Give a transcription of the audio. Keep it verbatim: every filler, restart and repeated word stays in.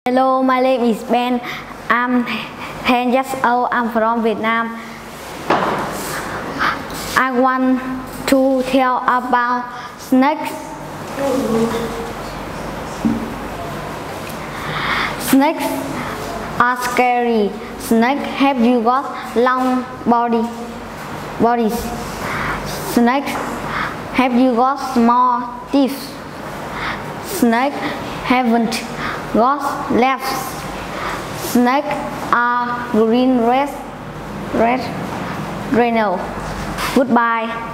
Hello, my name is Ben. I'm ten years old. I'm from Vietnam. I want to tell about snakes. Snakes are scary. Snakes have you got long body bodies. Snakes have you got small teeth. Snakes haven't got legs. Snakes are green, red, red, rhino. Goodbye.